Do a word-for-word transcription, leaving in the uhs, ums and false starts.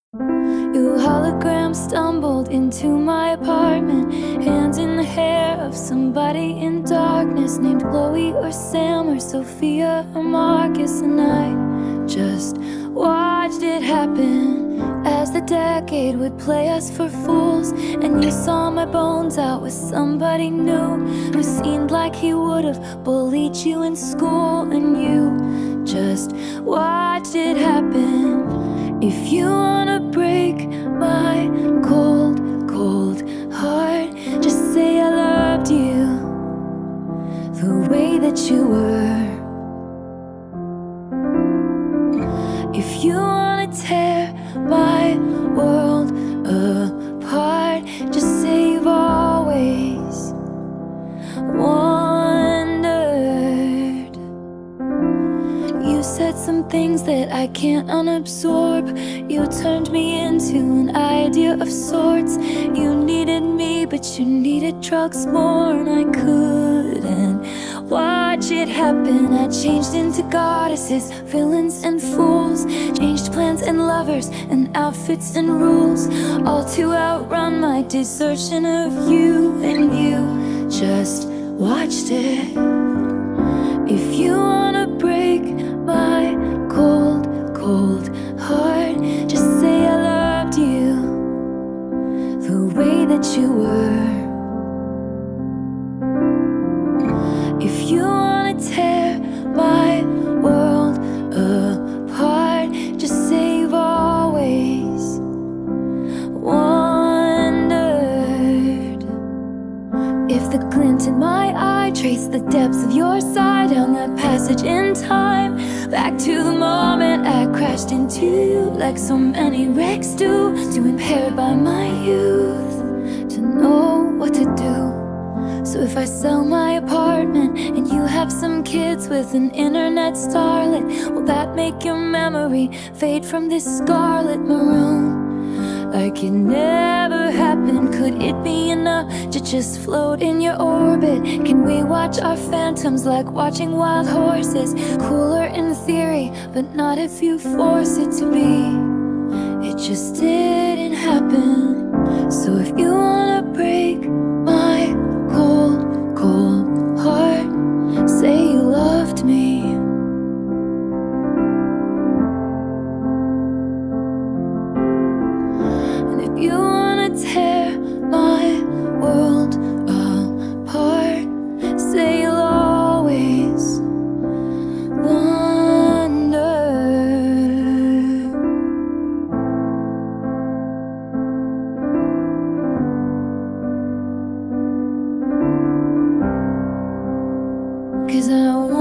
Your hologram stumbled into my apartment, hands in the hair of somebody in darkness, named Chloe or Sam or Sophia or Marcus. And I just watched it happen as the decade would play us for fools. And you saw my bones out with somebody new who seemed like he would have bullied you in school. And you just watched it happen. If you wanna break my cold, cold heart, just say I loved you the way that you were. If you wanna tear my world apart, just say you've always wondered. You said some things that I can't unabsorb. You turned me into an idea of sorts. You needed me, but you needed drugs more, and I couldn't watch it happen. I changed into goddesses, villains and fools, changed plans and lovers and outfits and rules, all to outrun my desertion of you. And you just watched it. If you wanna break my cold, cold heart, just say I loved you the way that you were. If you wanna tear my world apart, just say you've always wondered. If the glint in my eye traced the depths of your side down that passage in time, back to the moment I crashed into you, like so many wrecks do, too impaired by my youth to know what to do. So if I sell my apartment and you have some kids with an internet starlet, will that make your memory fade from this scarlet maroon? Like it never happened. Could it be enough to just float in your orbit? Can we watch our phantoms like watching wild horses? Cooler in theory, but not if you force it to be. It just didn't happen. So if you wanna break my cold, cold heart, say you loved me. You wanna tear my world apart, say you'll always wonder. Cause I